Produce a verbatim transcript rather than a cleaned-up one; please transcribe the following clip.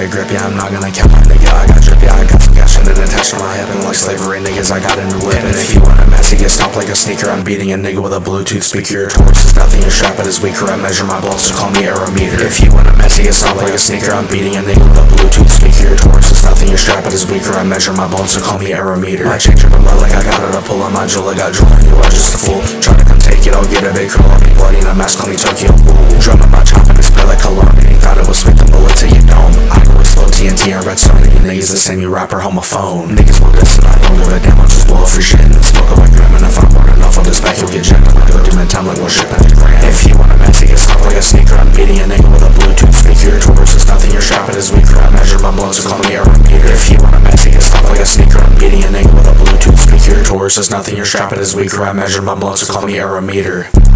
a grip, yeah, I'm not gonna count my nigga. I got drip, yeah, I got some cash and it attached to my hip. And like slavery niggas, I got a new whip. And if you want a messy, get stomped like a sneaker. I'm beating a nigga with a Bluetooth speaker. Your Taurus is nothing, your strap it is weaker. I measure my bolts, so call me aerometer. If you want a messy, get stomped like a sneaker. I'm beating a nigga with a Bluetooth speaker. Your Taurus is nothing, your strap it is weaker. I measure my bolts, so call me aerometer. My chain dripping blood like I got it, I pull on my jewel. I got jewel and you are just a fool. Try to come take it, I'll get a big curl. I'll be bloody in a mask, call me Tokyo. Drum in my chop and it spray like cologne. You ain't thought it was sweet, the bullet to your dome. I go with slow T N T and redstone. You niggas the same, you rapper homophone. Niggas want this and I don't give a damn. I'll just blow free shit and then smoke it like grim. And if I'm bored enough, I'll just back, you'll get jammed. I go do my time like we'll ship at the grand. If you want a messy, get stopped like a sneaker. I'm beating a nigga with a Bluetooth speaker. Your Taurus is nothing, your strap it is weaker. I measure my blows, so call me aerometer. If you want a messy, get stopped like a sneaker. I'm beating a nigga with a Bluetooth speaker. Your Taurus is nothing, your strap it is weaker. I measure my blows, so call me aerometer.